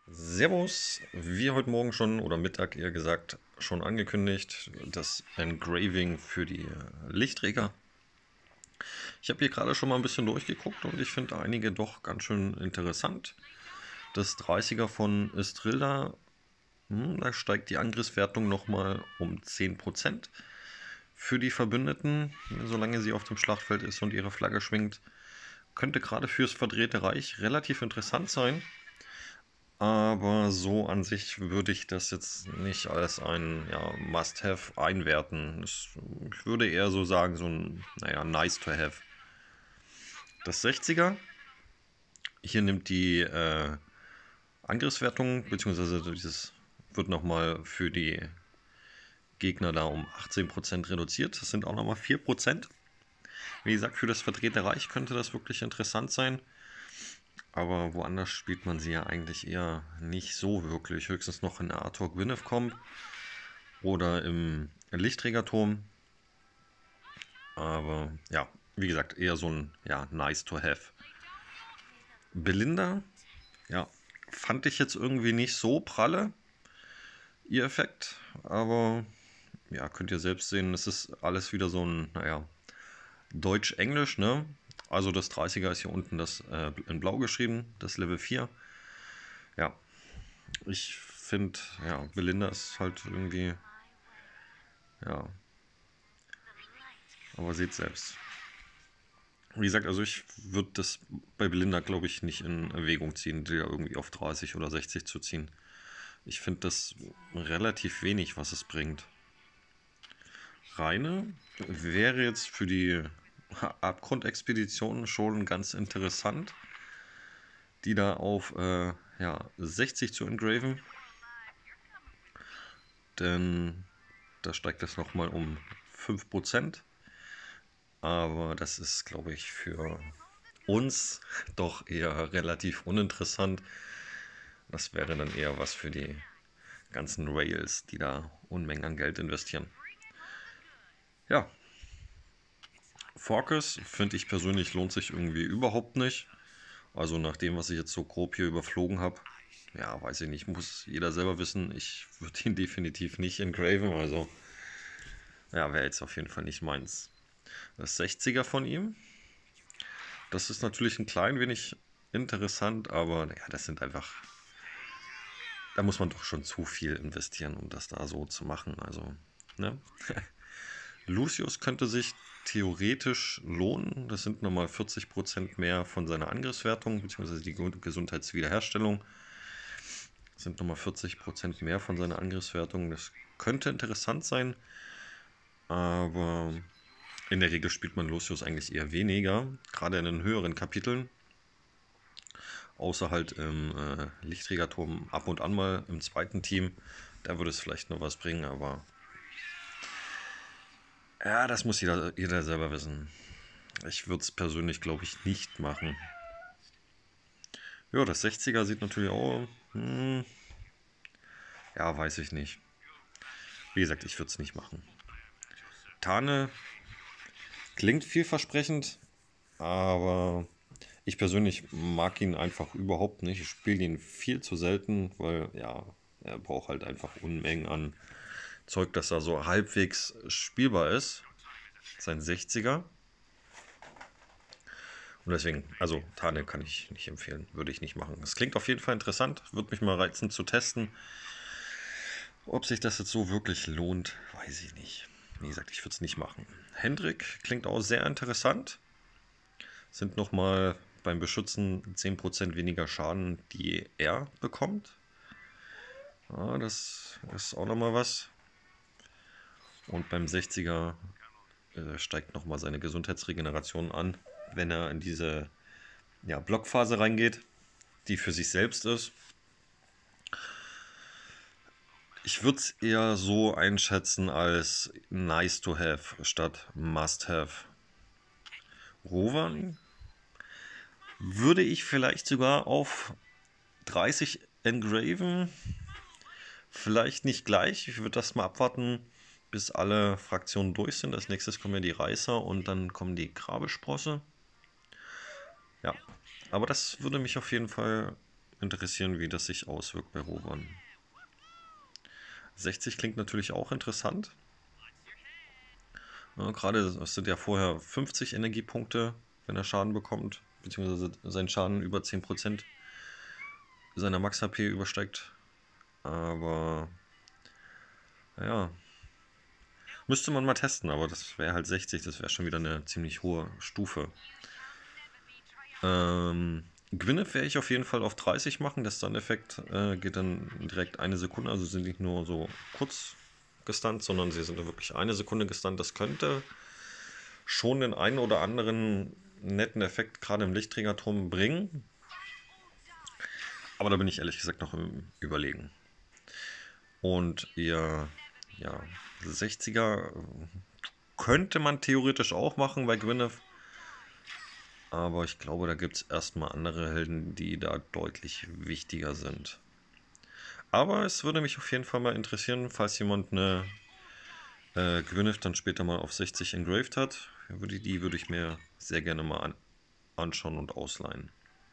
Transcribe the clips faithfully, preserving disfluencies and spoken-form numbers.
Servus, wie heute Morgen schon oder Mittag eher gesagt schon angekündigt, das Engraving für die äh, Lichtträger. Ich habe hier gerade schon mal ein bisschen durchgeguckt und ich finde einige doch ganz schön interessant. Das dreißiger von Istrilda, hm, da steigt die Angriffswertung nochmal um zehn Prozent für die Verbündeten, solange sie auf dem Schlachtfeld ist und ihre Flagge schwingt. Könnte gerade fürs verdrehte Reich relativ interessant sein. Aber so an sich würde ich das jetzt nicht als ein ja, Must-Have einwerten. Es, ich würde eher so sagen, so ein, naja, Nice-to-Have. Das sechziger, hier nimmt die äh, Angriffswertung, beziehungsweise dieses wird nochmal für die Gegner da um achtzehn Prozent reduziert. Das sind auch nochmal vier Prozent. Wie gesagt, für das verdrehte Reich könnte das wirklich interessant sein. Aber woanders spielt man sie ja eigentlich eher nicht so wirklich. Höchstens noch in Arthur Gwyneth kommt oder im Lichtträgerturm. Aber ja, wie gesagt, eher so ein ja, nice to have. Belinda, ja, fand ich jetzt irgendwie nicht so pralle, ihr Effekt. Aber ja, könnt ihr selbst sehen, es ist alles wieder so ein, naja, Deutsch-Englisch, ne? Also das dreißiger ist hier unten das äh, in blau geschrieben, das Level vier. Ja, ich finde, ja, Belinda ist halt irgendwie, ja, aber seht selbst. Wie gesagt, also ich würde das bei Belinda, glaube ich, nicht in Erwägung ziehen, die ja irgendwie auf dreißig oder sechzig zu ziehen. Ich finde das relativ wenig, was es bringt. Reine wäre jetzt für die Abgrundexpedition schon ganz interessant, die da auf äh, ja, sechzig zu engraven. Denn da steigt das nochmal um fünf Prozent. Aber das ist, glaube ich, für uns doch eher relativ uninteressant. Das wäre dann eher was für die ganzen Rails, die da Unmengen an Geld investieren. Ja, Focus finde ich persönlich lohnt sich irgendwie überhaupt nicht. Also nach dem, was ich jetzt so grob hier überflogen habe, ja, weiß ich nicht, muss jeder selber wissen. Ich würde ihn definitiv nicht engraven, also ja, wäre jetzt auf jeden Fall nicht meins. Das sechziger von ihm, das ist natürlich ein klein wenig interessant, aber ja, das sind einfach, da muss man doch schon zu viel investieren, um das da so zu machen. Also, ne? Lucius könnte sich theoretisch lohnen. Das sind nochmal vierzig Prozent mehr von seiner Angriffswertung, beziehungsweise die Gesundheitswiederherstellung. Das sind nochmal vierzig Prozent mehr von seiner Angriffswertung. Das könnte interessant sein, aber in der Regel spielt man Lucius eigentlich eher weniger, gerade in den höheren Kapiteln. Außer halt im äh, Lichtträgerturm ab und an mal im zweiten Team. Da würde es vielleicht noch was bringen, aber ja, das muss jeder, jeder selber wissen. Ich würde es persönlich, glaube ich, nicht machen. Ja, das sechziger sieht natürlich auch. Hm, ja, weiß ich nicht. Wie gesagt, ich würde es nicht machen. Tane klingt vielversprechend, aber ich persönlich mag ihn einfach überhaupt nicht. Ich spiele ihn viel zu selten, weil ja, er braucht halt einfach Unmengen an Zeug, dass er so halbwegs spielbar ist. Sein sechziger. Und deswegen, also Tane kann ich nicht empfehlen, würde ich nicht machen. Es klingt auf jeden Fall interessant, würde mich mal reizen zu testen. Ob sich das jetzt so wirklich lohnt, weiß ich nicht. Wie gesagt, ich würde es nicht machen. Hendrik klingt auch sehr interessant. Sind nochmal beim Beschützen zehn Prozent weniger Schaden, die er bekommt. Ja, das ist auch nochmal was. Und beim sechziger äh, steigt nochmal seine Gesundheitsregeneration an, wenn er in diese ja, Blockphase reingeht, die für sich selbst ist. Ich würde es eher so einschätzen als nice to have statt must have. Rowan würde ich vielleicht sogar auf dreißig engraven. Vielleicht nicht gleich. Ich würde das mal abwarten, bis alle Fraktionen durch sind. Als nächstes kommen ja die Reißer und dann kommen die Grabesprosse. Ja, aber das würde mich auf jeden Fall interessieren, wie das sich auswirkt bei Rowan. sechzig klingt natürlich auch interessant. Ja, gerade es sind ja vorher fünfzig Energiepunkte, wenn er Schaden bekommt, beziehungsweise sein Schaden über zehn Prozent seiner Max-H P übersteigt. Aber ja, müsste man mal testen, aber das wäre halt sechzig, das wäre schon wieder eine ziemlich hohe Stufe. Ähm, Gwyneth werde ich auf jeden Fall auf dreißig machen. Der Stun-Effekt äh, geht dann direkt eine Sekunde, also sind nicht nur so kurz gestunt, sondern sie sind wirklich eine Sekunde gestunt. Das könnte schon den einen oder anderen netten Effekt gerade im Lichtträgerturm bringen. Aber da bin ich ehrlich gesagt noch im Überlegen. Und ihr ja, sechziger könnte man theoretisch auch machen bei Gwyneth. Aber ich glaube, da gibt es erstmal andere Helden, die da deutlich wichtiger sind. Aber es würde mich auf jeden Fall mal interessieren, falls jemand eine äh, Gwyneth dann später mal auf sechzig engraved hat. Würde, die würde ich mir sehr gerne mal an, anschauen und ausleihen.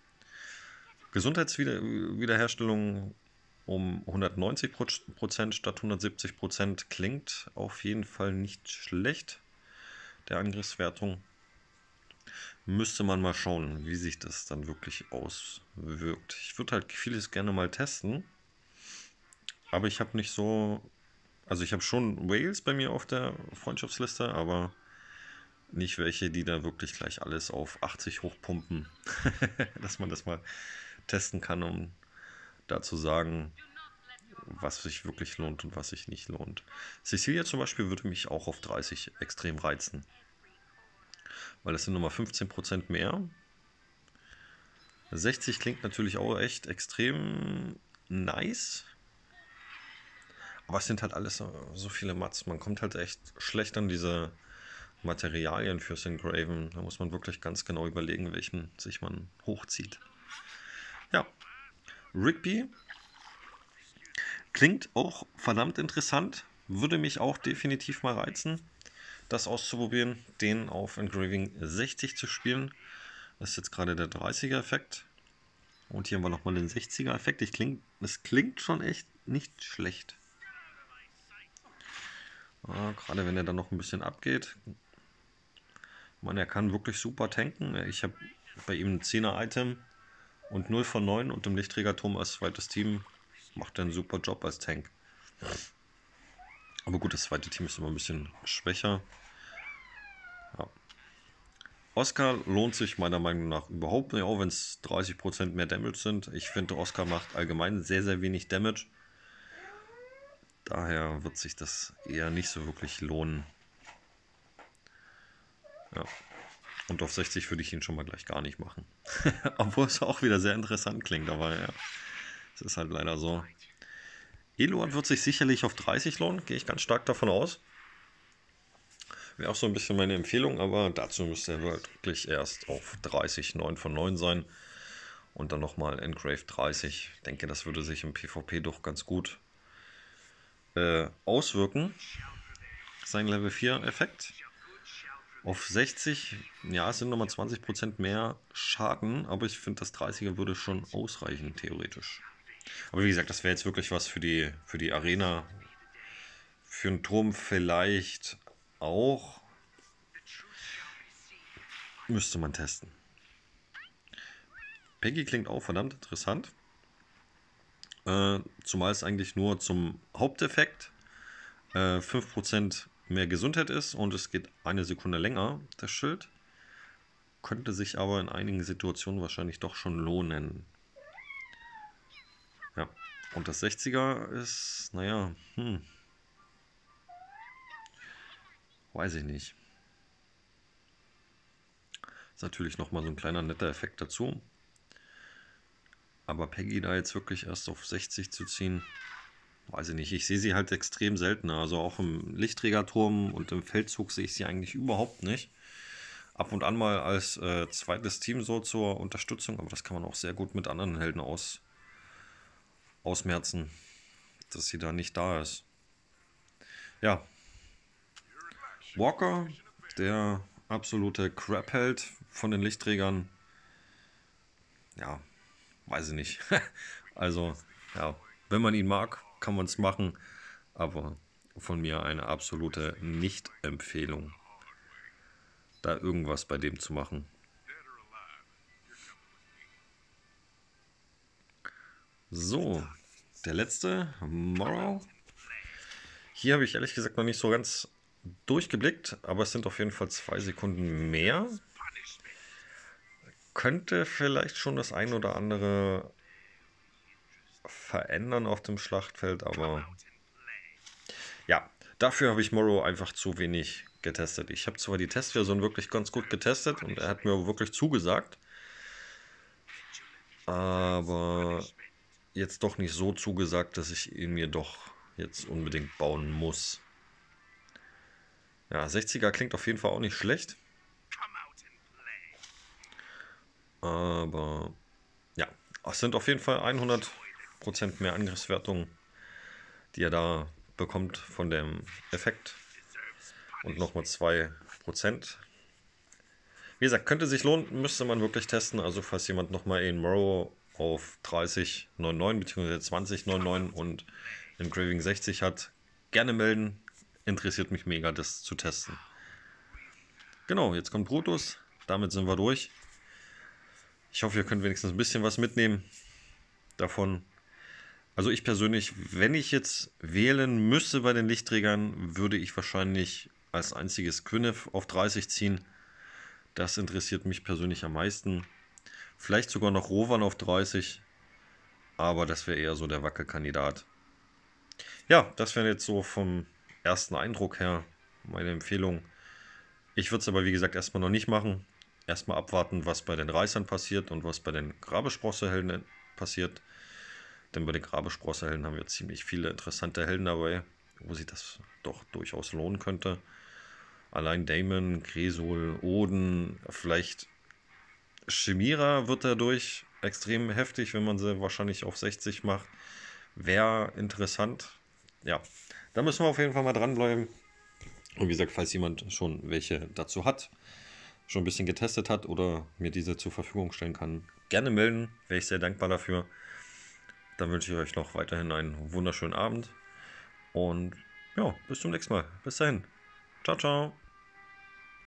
Gesundheitswiederherstellung um hundertneunzig Prozent statt hundertsiebzig Prozent klingt auf jeden Fall nicht schlecht. Der Angriffswertung. Müsste man mal schauen, wie sich das dann wirklich auswirkt. Ich würde halt vieles gerne mal testen. Aber ich habe nicht so... Also ich habe schon Whales bei mir auf der Freundschaftsliste, aber nicht welche, die da wirklich gleich alles auf achtzig hochpumpen. Dass man das mal testen kann, um da zu sagen, was sich wirklich lohnt und was sich nicht lohnt. Cecilia zum Beispiel würde mich auch auf dreißig extrem reizen. Weil das sind nochmal fünfzehn Prozent mehr. sechzig klingt natürlich auch echt extrem nice. Aber es sind halt alles so, so viele Mats. Man kommt halt echt schlecht an diese Materialien fürs Engraven. Da muss man wirklich ganz genau überlegen, welchen sich man hochzieht. Ja, Rigby klingt auch verdammt interessant. Würde mich auch definitiv mal reizen, das auszuprobieren, den auf Engraving sechzig zu spielen. Das ist jetzt gerade der dreißiger-Effekt. Und hier haben wir nochmal den sechziger-Effekt. Ich kling, das klingt schon echt nicht schlecht. Ja, gerade wenn er dann noch ein bisschen abgeht. Man, er kann wirklich super tanken. Ich habe bei ihm ein zehner-Item und null von neun und im Lichtträgerturm als zweites Team macht er einen super Job als Tank. Aber gut, das zweite Team ist immer ein bisschen schwächer. Ja. Oscar lohnt sich meiner Meinung nach überhaupt nicht, auch wenn es dreißig Prozent mehr Damage sind. Ich finde, Oscar macht allgemein sehr, sehr wenig Damage. Daher wird sich das eher nicht so wirklich lohnen. Ja. Und auf sechzig würde ich ihn schon mal gleich gar nicht machen. Obwohl es auch wieder sehr interessant klingt, aber ja, es ist halt leider so. Eluard wird sich sicherlich auf dreißig lohnen, gehe ich ganz stark davon aus. Wäre auch so ein bisschen meine Empfehlung, aber dazu müsste er wirklich erst auf dreißig, neun von neun sein. Und dann nochmal Engrave dreißig. Ich denke, das würde sich im PvP doch ganz gut äh, auswirken. Sein Level vier Effekt. Auf sechzig, ja, es sind nochmal zwanzig Prozent mehr Schaden, aber ich finde, das dreißiger würde schon ausreichen, theoretisch. Aber wie gesagt, das wäre jetzt wirklich was für die, für die Arena. Für einen Turm vielleicht auch. Müsste man testen. Peggy klingt auch verdammt interessant. Äh, zumal es eigentlich nur zum Haupteffekt äh, fünf Prozent mehr Gesundheit ist und es geht eine Sekunde länger, das Schild. Könnte sich aber in einigen Situationen wahrscheinlich doch schon lohnen. Ja, und das sechziger ist, naja, hm. Weiß ich nicht. Ist natürlich nochmal so ein kleiner netter Effekt dazu. Aber Peggy da jetzt wirklich erst auf sechzig zu ziehen, weiß ich nicht. Ich sehe sie halt extrem selten. Also auch im Lichtträgerturm und im Feldzug sehe ich sie eigentlich überhaupt nicht. Ab und an mal als äh, zweites Team so zur Unterstützung, aber das kann man auch sehr gut mit anderen Helden aus, ausmerzen, dass sie da nicht da ist. Ja. Walker, der absolute Crap-Held von den Lichtträgern. Ja, weiß ich nicht. Also, ja, wenn man ihn mag, kann man es machen, aber von mir eine absolute Nicht-Empfehlung, da irgendwas bei dem zu machen. So, der letzte, Morrow. Hier habe ich ehrlich gesagt noch nicht so ganz durchgeblickt, aber es sind auf jeden Fall zwei Sekunden mehr. Könnte vielleicht schon das ein oder andere verändern auf dem Schlachtfeld, aber ja, dafür habe ich Morrow einfach zu wenig getestet. Ich habe zwar die Testversion wirklich ganz gut getestet und er hat mir wirklich zugesagt, aber jetzt doch nicht so zugesagt, dass ich ihn mir doch jetzt unbedingt bauen muss. Ja, sechziger klingt auf jeden Fall auch nicht schlecht. Aber ja, es sind auf jeden Fall hundert Prozent mehr Angriffswertungen, die er da bekommt von dem Effekt. Und nochmal zwei Prozent. Wie gesagt, könnte sich lohnen, müsste man wirklich testen. Also falls jemand nochmal einen Morrow auf dreißig Komma neunundneunzig bzw. zwanzig Komma neunundneunzig und Engraving sechzig hat, gerne melden. Interessiert mich mega, das zu testen. Genau, jetzt kommt Brutus. Damit sind wir durch. Ich hoffe, ihr könnt wenigstens ein bisschen was mitnehmen davon. Also ich persönlich, wenn ich jetzt wählen müsste bei den Lichtträgern, würde ich wahrscheinlich als einziges Gwyneth auf dreißig ziehen. Das interessiert mich persönlich am meisten. Vielleicht sogar noch Rowan auf dreißig. Aber das wäre eher so der Wackelkandidat. Ja, das wäre jetzt so vom ersten Eindruck her meine Empfehlung. Ich würde es aber wie gesagt erstmal noch nicht machen. Erstmal abwarten, was bei den Reißern passiert und was bei den Grabesprossehelden passiert. Denn bei den Grabesprossehelden haben wir ziemlich viele interessante Helden dabei, wo sich das doch durchaus lohnen könnte. Allein Daemon, Kresul, Oden, vielleicht Chimera wird dadurch extrem heftig, wenn man sie wahrscheinlich auf sechzig macht. Wäre interessant. Ja, da müssen wir auf jeden Fall mal dranbleiben. Und wie gesagt, falls jemand schon welche dazu hat, schon ein bisschen getestet hat oder mir diese zur Verfügung stellen kann, gerne melden. Wäre ich sehr dankbar dafür. Dann wünsche ich euch noch weiterhin einen wunderschönen Abend. Und ja, bis zum nächsten Mal. Bis dahin. Ciao, ciao.